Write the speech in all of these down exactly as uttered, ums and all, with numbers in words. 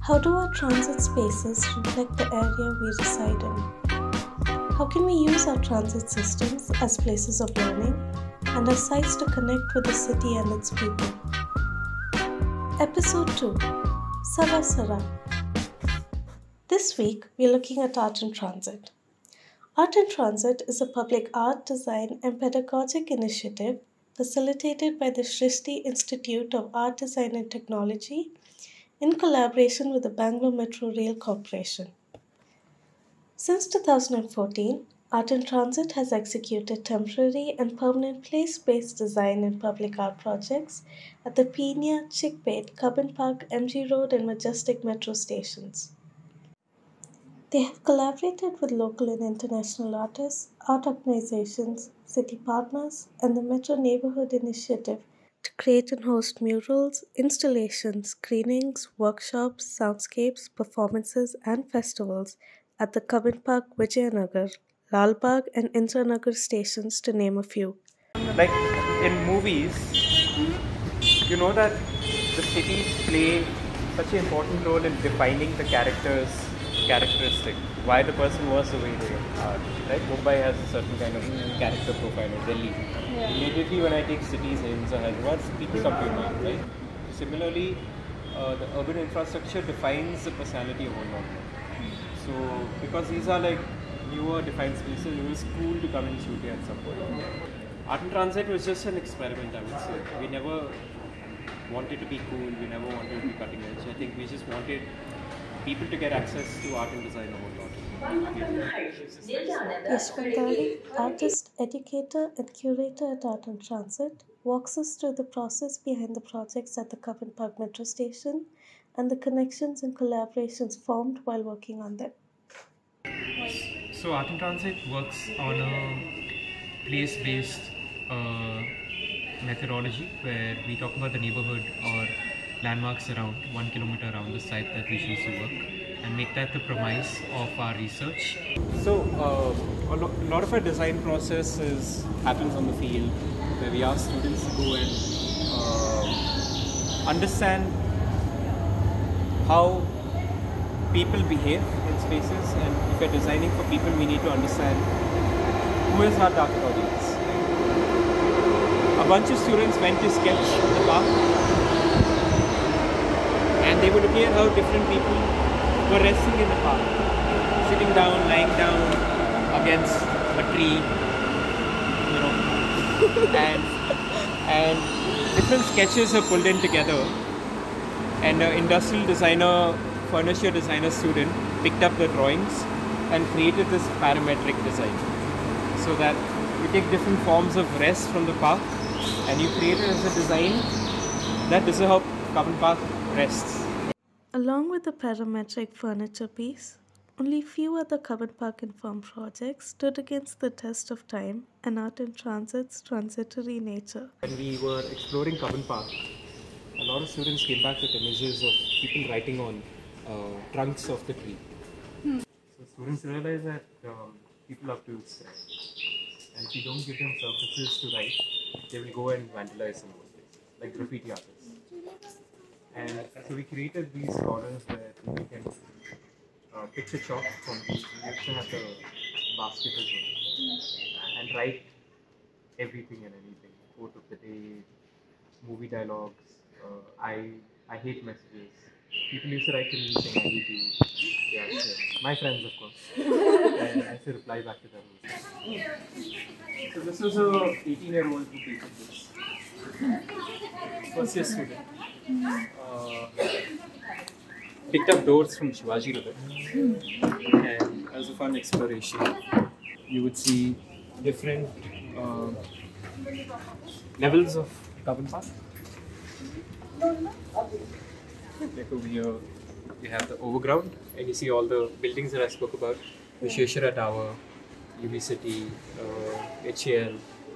How do our transit spaces reflect the area we reside in? How can we use our transit systems as places of learning and as sites to connect with the city and its people? Episode two, Sara Sara. This week, we're looking at art in transit. Art in Transit is a public art, design, and pedagogic initiative facilitated by the Srishti Institute of Art, Design, and Technology in collaboration with the Bangalore Metro Rail Corporation. Since two thousand fourteen, Art in Transit has executed temporary and permanent place-based design and public art projects at the Peenya, Chickpet, Cubbon Park, M G Road, and Majestic metro stations. They have collaborated with local and international artists, art organizations, city partners, and the Metro Neighborhood Initiative to create and host murals, installations, screenings, workshops, soundscapes, performances, and festivals at the Cubbon Park, Vijayanagar, Lalbagh, and Indranagar stations, to name a few. Like in movies, you know that the cities play such an important role in defining the characters' characteristic, why the person was the way they are. Right? Mumbai has a certain kind of character profile, or Delhi. Yeah. Immediately when I take cities names or Hyderabad, people come to your mind, right? Similarly, uh, the urban infrastructure defines the personality of a lot. So, because these are like newer defined spaces, it was cool to come and shoot here at some point. Art in Transit was just an experiment, I would say. We never wanted to be cool, we never wanted to be cutting edge. I think we just wanted people to get access to art and design a whole lot. Yash Bhandari, artist, educator, and curator at Art in Transit, walks us through the process behind the projects at the Cubbon Park metro station and the connections and collaborations formed while working on them. So Art in Transit works on a place-based uh, methodology where we talk about the neighborhood or landmarks around one kilometer around the site that we choose to work and make that the premise of our research. So uh, a, lo a lot of our design process is, happens on the field where we ask students to go and uh, understand how people behave in spaces, and if we're designing for people, we need to understand who is our target audience. A bunch of students went to sketch the park, and they were looking at how different people were resting in the park, sitting down, lying down against a tree, you know, and and different sketches are pulled in together. And an industrial designer, furniture designer student picked up the drawings and created this parametric design, so that you take different forms of rest from the park and you create it as a design that this is how Cubbon Park rests. Along with the parametric furniture piece, only few other Cubbon Park informed projects stood against the test of time and Art in Transit's transitory nature. When we were exploring Cubbon Park, a lot of students came back with images of people writing on uh, trunks of the tree. Hmm. So students realized that um, people love to write, and if you don't give them surfaces to write, they will go and vandalize some of those places, like graffiti artists. And so we created these corners where we can uh, pick the chalk from the direction at the basket as well, and write everything and anything. Quote of the day, movie dialogues, uh, I I hate messages. People used to write to me saying I hate you. Yeah, so my friends, of course. And I used to reply back to them. So this was a eighteen year old who created this. First year student. Uh, picked up doors from Shivaji River, and as a fun exploration, you would see different uh, levels of Cubbon Park. Like over here, you have the overground, and you see all the buildings that I spoke about: the Sheshara Tower, U B City, uh, H A L.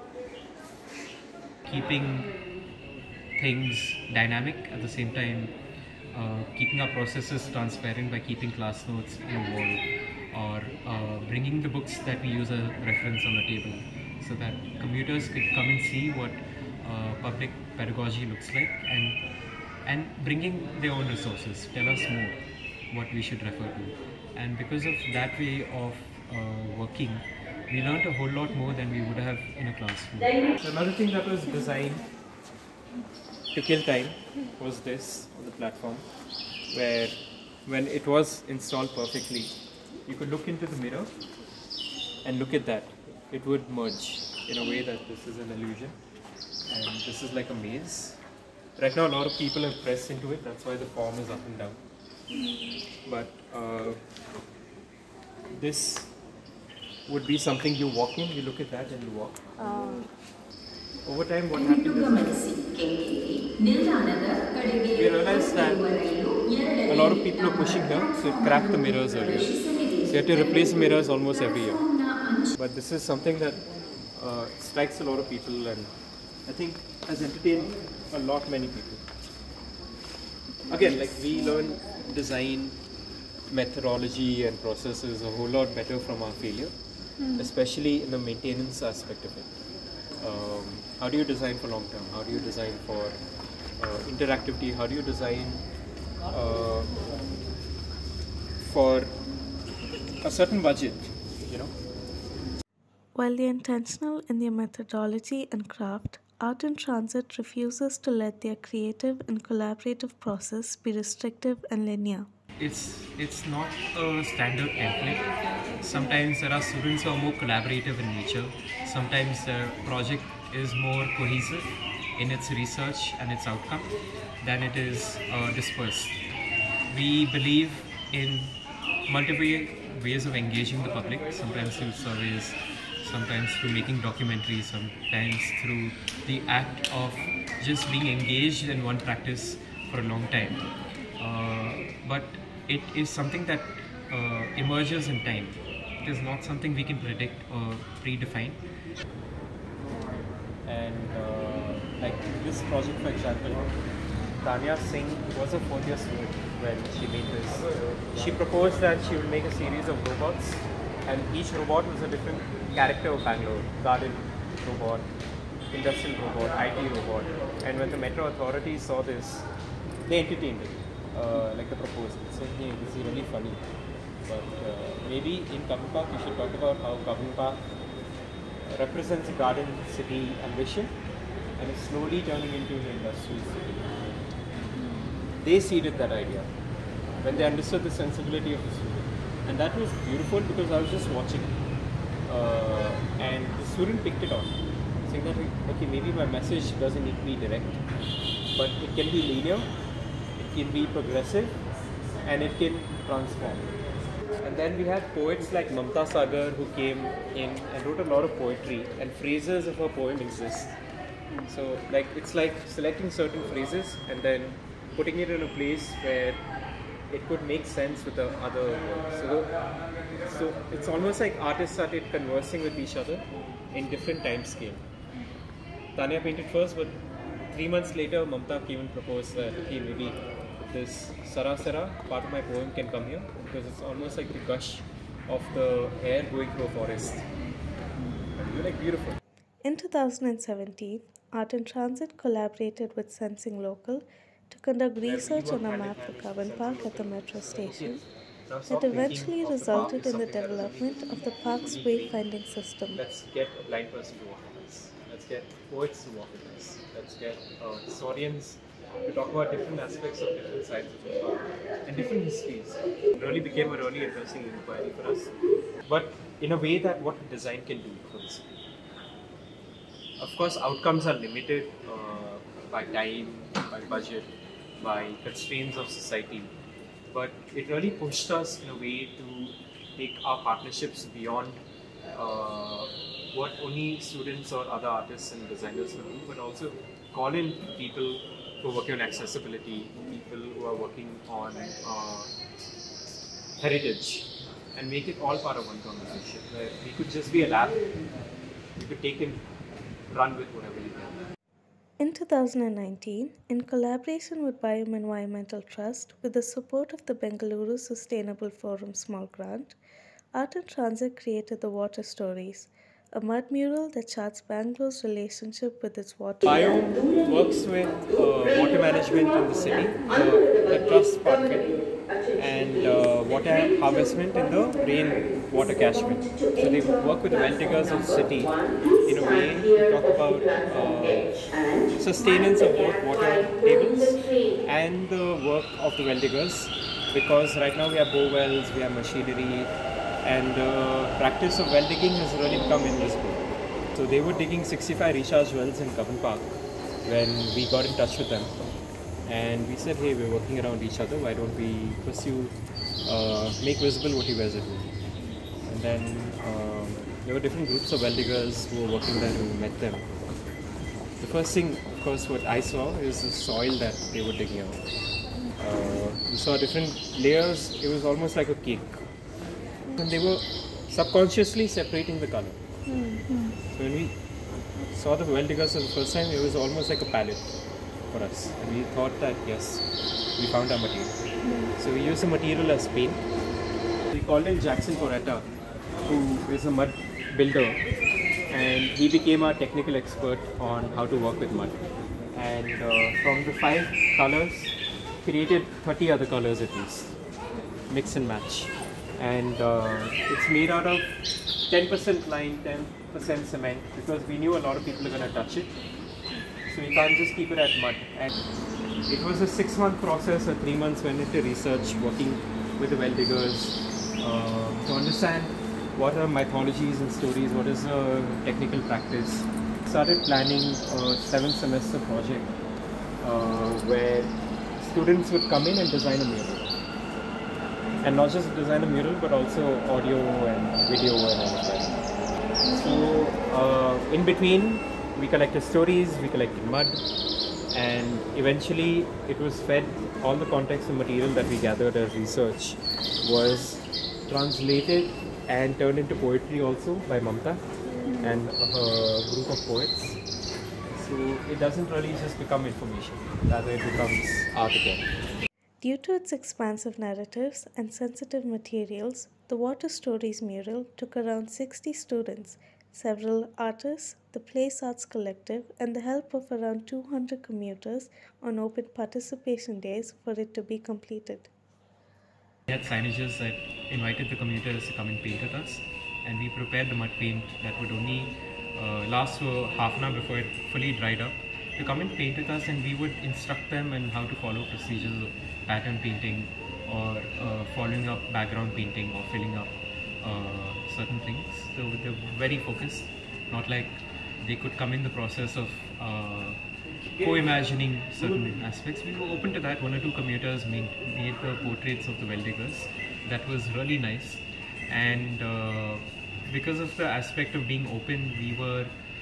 Keeping things dynamic at the same time, uh, keeping our processes transparent by keeping class notes in a wall, or uh, bringing the books that we use as a reference on the table, so that commuters could come and see what uh, public pedagogy looks like, and and bringing their own resources. Tell us more. what we should refer to. And because of that way of uh, working, we learned a whole lot more than we would have in a classroom. So another thing that was designed to kill time was this on the platform, where when it was installed perfectly, you could look into the mirror and look at that. It would merge in a way that this is an illusion, and this is like a maze. Right now a lot of people have pressed into it, that's why the form is up and down. But uh, this would be something you walk in, you look at that and you walk. Oh. Over time what happened is we realized that a lot of people are pushing here, so it cracked the mirrors earlier. So you have to replace mirrors almost every year. But this is something that uh, strikes a lot of people and I think has entertained a lot many people. Again, like we learn design methodology and processes a whole lot better from our failure, mm. especially in the maintenance aspect of it. Um, how do you design for long term? How do you design for uh, interactivity? How do you design uh, for a certain budget, you know? While they're intentional in their methodology and craft, Art in Transit refuses to let their creative and collaborative process be restrictive and linear. It's, it's not a standard template. Sometimes there are students who are more collaborative in nature. Sometimes the project is more cohesive in its research and its outcome than it is uh, dispersed. We believe in multiple ways of engaging the public, sometimes through surveys, sometimes through making documentaries, sometimes through the act of just being engaged in one practice for a long time. Uh, but it is something that uh, emerges in time. It is not something we can predict or predefine. And uh, like this project, for example, Tanya Singh was a fourth year student when she made this. She proposed that she would make a series of robots, and each robot was a different character of Bangalore. Garden robot, industrial robot, I T robot. And when the Metro authorities saw this, they entertained it, uh, like the proposal. Saying, hey, this is really funny. But uh, maybe in Cubbon Park, you should talk about how Cubbon Park represents a garden city ambition and is slowly turning into an industrial city. They seeded that idea when they understood the sensibility of the student. And that was beautiful because I was just watching it. Uh, and the student picked it on, saying that, okay, maybe my message doesn't need to be direct, but it can be linear, it can be progressive, and it can transform. And then we had poets like Mamta Sagar who came in and wrote a lot of poetry, and phrases of her poem exist. So like it's like selecting certain phrases and then putting it in a place where it could make sense with the other words. So, so it's almost like artists started conversing with each other in different time scale. Tanya painted first, but three months later Mamta came and proposed that, okay, maybe this Sara Sara part of my poem can come here, because it's almost like the gush of the air going through a forest. You're like beautiful. In two thousand seventeen, Art in Transit collaborated with Sensing Local to conduct research on a map for Cubbon Park at the metro station that eventually resulted in the development of the park's wayfinding system. Let's get a blind person to walk with us. Let's get poets to walk with us. Let's get uh, historians to talk about different aspects of different sides of the park and different histories. It really became a really interesting inquiry for us. But in a way that what design can do for the city. Of course, outcomes are limited uh, by time, by budget, by constraints of society. But it really pushed us in a way to take our partnerships beyond uh, what only students or other artists and designers can do, but also call in people who are working on accessibility, people who are working on uh, heritage, and make it all part of one conversation, where we could just be a lab, we could take and run with whatever you can. In two thousand nineteen, in collaboration with Biome Environmental Trust, with the support of the Bangalore Sustainable Forum Small Grant, Art in Transit created the Water Stories, a mud mural that charts Bangalore's relationship with its water. Bio works with uh, water management in the city, the, the trust part of it, and uh, water harvestment in the rain water catchment. So they work with the well diggers of the city in a way to talk about uh, sustenance of both water tables and the work of the well diggers, because right now we have bow wells, we have machinery, and the practice of well digging has really become invisible. So they were digging sixty-five recharge wells in Cubbon Park when we got in touch with them, and we said, hey, we're working around each other, why don't we pursue, uh, make visible what you guys are doing. And then um, there were different groups of well diggers who were working there, and we met them. The first thing, of course, what I saw is the soil that they were digging out. Uh, we saw different layers, it was almost like a cake. And they were subconsciously separating the color. Mm-hmm. So when we saw the well diggers for the first time, it was almost like a palette for us. And we thought that, yes, we found our material. Mm-hmm. So we used the material as paint. We called in Jackson Poretta, who is a mud builder, and he became our technical expert on how to work with mud. And uh, from the five colors, created thirty other colors at least, mix and match. And uh, it's made out of ten percent lime, ten percent cement, because we knew a lot of people are going to touch it. So we can't just keep it at mud. And it was a six month process, or three months went into research, working with the well diggers uh, to understand what are mythologies and stories, what is a technical practice. Started planning a seven semester project uh, where students would come in and design a mural. And not just design a mural, but also audio and video and all of that. So uh, in between, we collected stories, we collected mud, and eventually it was fed, all the context and material that we gathered as research was translated and turned into poetry also by Mamta and a group of poets. So it doesn't really just become information, rather it becomes art again. Due to its expansive narratives and sensitive materials, the Water Stories mural took around sixty students, several artists, the Place Arts Collective, and the help of around two hundred commuters on open participation days for it to be completed. We had signages that invited the commuters to come and paint with us, and we prepared the mud paint that would only uh, last for half an hour before it fully dried up, to come and paint with us, and we would instruct them on how to follow procedures of pattern painting, or uh, following up background painting, or filling up uh, certain things. So they're very focused, not like they could come in the process of uh, co-imagining certain aspects. We were open to that. One or two commuters made, made the portraits of the well diggers. That was really nice, and uh, because of the aspect of being open, we were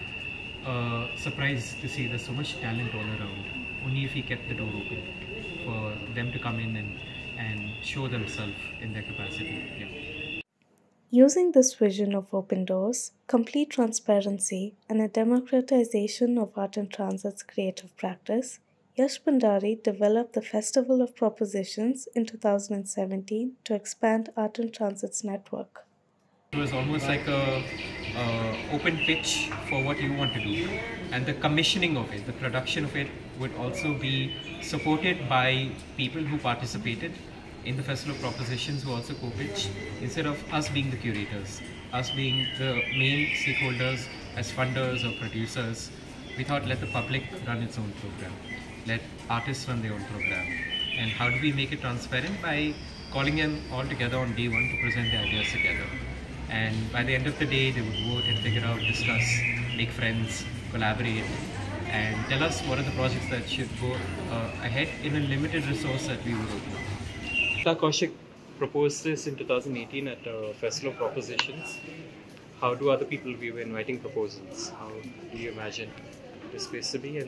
uh, surprised to see there's so much talent all around, only if we kept the door open for them to come in and, and show themselves in their capacity. Yeah. Using this vision of open doors, complete transparency, and a democratization of art and transit's creative practice, Yash Bhandari developed the Festival of Propositions in two thousand seventeen to expand Art and Transit's network. It was almost like a uh, open pitch for what you want to do, and the commissioning of it, the production of it, would also be supported by people who participated in the Festival of Propositions, who also co-pitch, instead of us being the curators, us being the main stakeholders as funders or producers. We thought, let the public run its own program, let artists run their own program. And how do we make it transparent? By calling them all together on day one to present their ideas together. And by the end of the day, they would vote and figure out, discuss, make friends, collaborate, and tell us what are the projects that should go uh, ahead in a limited resource that we would open. Kaushik proposed this in two thousand eighteen at a Festival of Propositions. How do other people, we were inviting proposals, how do you imagine this space to be? And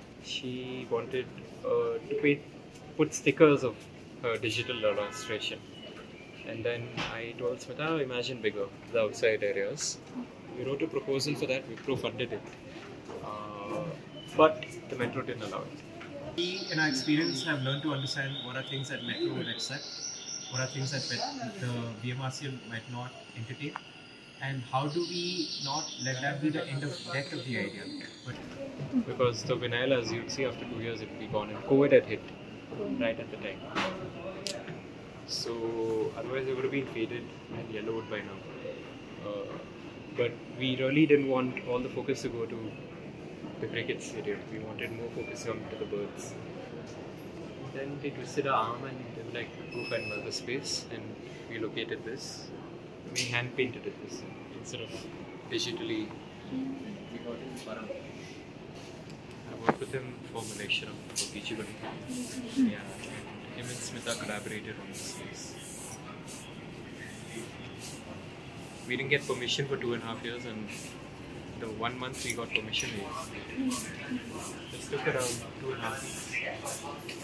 she wanted uh, to pay, put stickers of her digital illustration. And then I told Smita, imagine bigger, the outside areas. We wrote a proposal for that, Wipro funded it. Uh, but the Metro didn't allow it. We, in our experience, have learned to understand what are things that Metro would accept, what are things that the V M R C L might not entertain, and how do we not let that be the end of death of the idea? But because the vinyl, as you'd see, after two years it will be gone, and COVID had hit right at the time. So otherwise it would have been faded and yellowed by now. Uh, but we really didn't want all the focus to go to the cricket stadium. We wanted more focus on to the birds. Then they twisted our arm and they were like, go find another space, and we located this. We hand painted it this instead of digitally. We got it in Param. I worked with him for Malaysia, for Peenya. Yeah, and him and Smita collaborated on this space. We didn't get permission for two and a half years, and the one month we got permission, we this took around two and a half weeks.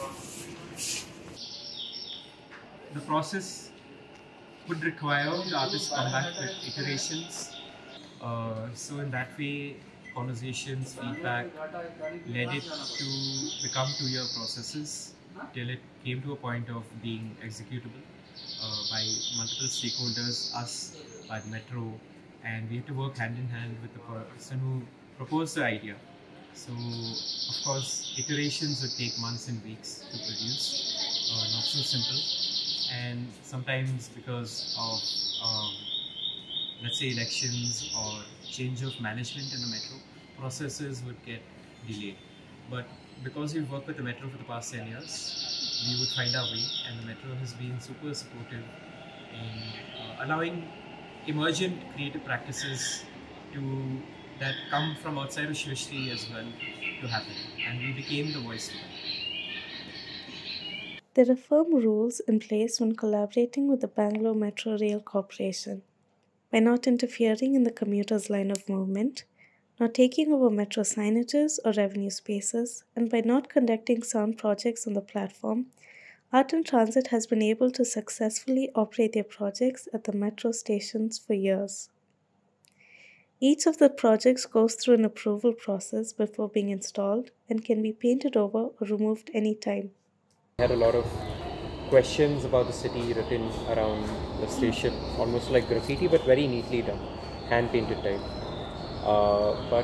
The process would require the artist to come back with iterations. Uh, so in that way, conversations, feedback led it to become two-year processes till it came to a point of being executable uh, by multiple stakeholders, us, by the metro, and we had to work hand in hand with the person who proposed the idea. So, of course, iterations would take months and weeks to produce, uh, not so simple. And sometimes because of, um, let's say, elections or change of management in the metro, processes would get delayed. But because we've worked with the metro for the past ten years, we would find our way, and the metro has been super supportive in uh, allowing emergent creative practices to that come from outside of Srishti as well to happen, and we became the voice for that. There are firm rules in place when collaborating with the Bangalore Metro Rail Corporation. By not interfering in the commuters' line of movement, not taking over metro signages or revenue spaces, and by not conducting sound projects on the platform, Art and Transit has been able to successfully operate their projects at the metro stations for years. Each of the projects goes through an approval process before being installed and can be painted over or removed anytime. I had a lot of questions about the city written around the station, almost like graffiti, but very neatly done, hand painted type. Uh, but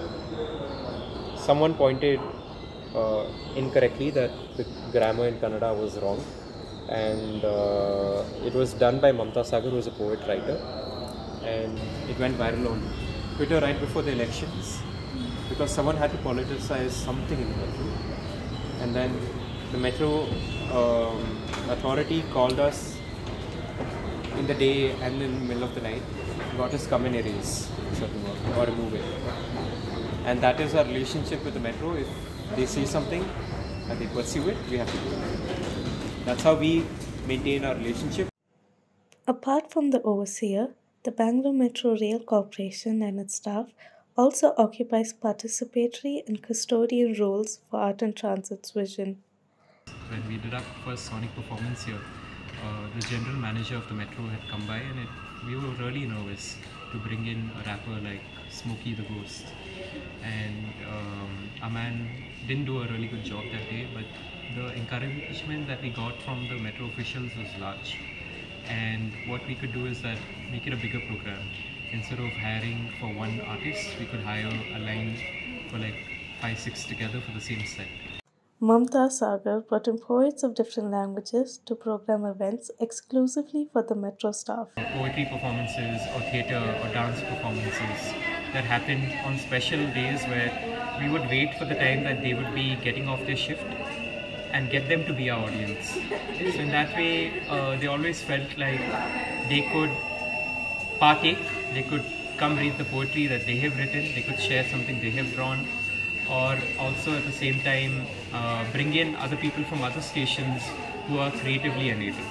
someone pointed uh, incorrectly that the grammar in Kannada was wrong, and uh, it was done by Mamta Sagar, who is a poet writer, and it went viral on Twitter right before the elections because someone had to politicize something in the metro, and then the metro um, authority called us in the day and in the middle of the night, got us come and erase certain work or remove it. And that is our relationship with the metro. If they say something and they pursue it, we have to do it. That's how we maintain our relationship. Apart from the overseer, the Bangalore Metro Rail Corporation and its staff also occupies participatory and custodian roles for Art and Transit's vision. When we did our first sonic performance here, uh, the general manager of the metro had come by, and it, we were really nervous to bring in a rapper like Smokey the Ghost. And um, our man didn't do a really good job that day, but the encouragement that we got from the metro officials was large. And what we could do is that make it a bigger program. Instead of hiring for one artist, we could hire a line for like five, six together for the same set. Mamta Sagar brought in poets of different languages to program events exclusively for the metro staff. Poetry performances or theatre or dance performances that happened on special days where we would wait for the time that they would be getting off their shift and get them to be our audience. So in that way, uh, they always felt like they could partake, they could come read the poetry that they have written, they could share something they have drawn, or also at the same time uh, bring in other people from other stations who are creatively enabled.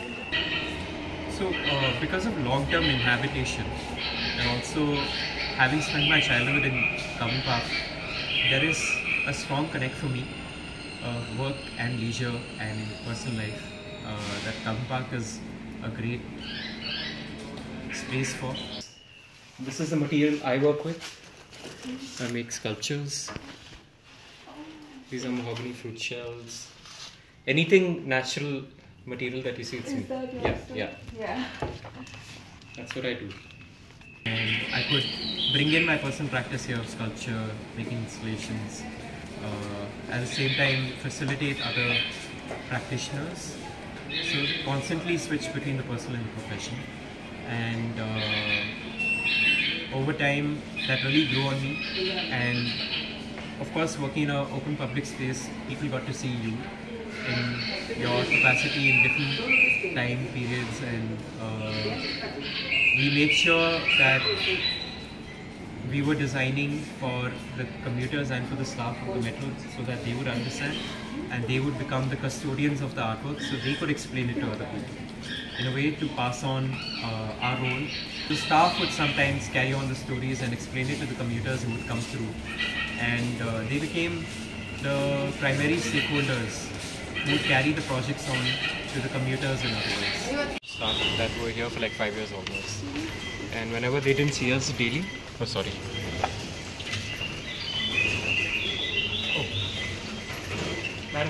So uh, because of long-term inhabitation and also having spent my childhood in Cubbon Park, there is a strong connect for me, uh, work and leisure and in personal life, uh, that Cubbon Park is a great space for. This is the material I work with. I make sculptures. These are mahogany fruit shells. Anything natural material that you see, it's me. Is that your yeah, stuff? yeah. Yeah. That's what I do. and I could bring in my personal practice here of sculpture, making installations, uh, at the same time facilitate other practitioners. So constantly switch between the personal and the profession, and uh, over time that really grew on me. And of course, working in an open public space, people got to see you in your capacity in different time periods, and uh, we made sure that we were designing for the commuters and for the staff of the metro so that they would understand and they would become the custodians of the artwork, so they could explain it to other people in a way to pass on uh, our role. The staff would sometimes carry on the stories and explain it to the commuters who would come through, and uh, they became the primary stakeholders who would carry the projects on to the commuters in other ways. Staff that were here for like five years almost, and whenever they didn't see us daily, oh sorry. Oh, madam.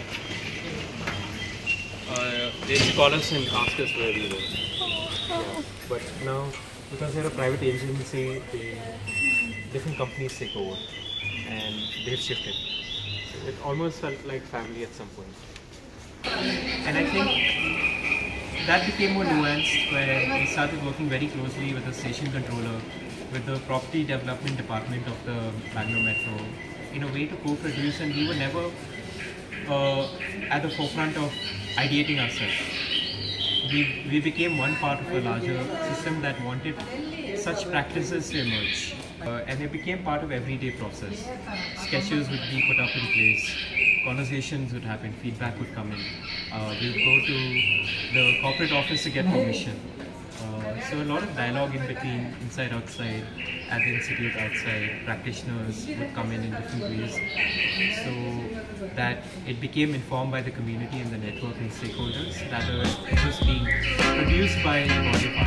Uh, they used to call us and ask us where we were. Yeah. But now, because they're a private agency, they, different companies take over and they've shifted. So it almost felt like family at some point. And I think that became more nuanced, where we started working very closely with the station controller, with the property development department of the Bangalore Metro, in a way to co-produce, and we were never uh, at the forefront of ideating ourselves. We, we became one part of a larger system that wanted such practices to emerge. Uh, and it became part of everyday process. Sketches would be put up in place, conversations would happen, feedback would come in. Uh, we would go to the corporate office to get permission. Uh, so a lot of dialogue in between, inside, outside, at the institute, outside. Practitioners would come in in different ways, so that it became informed by the community and the network and stakeholders, rather it was being produced by the body of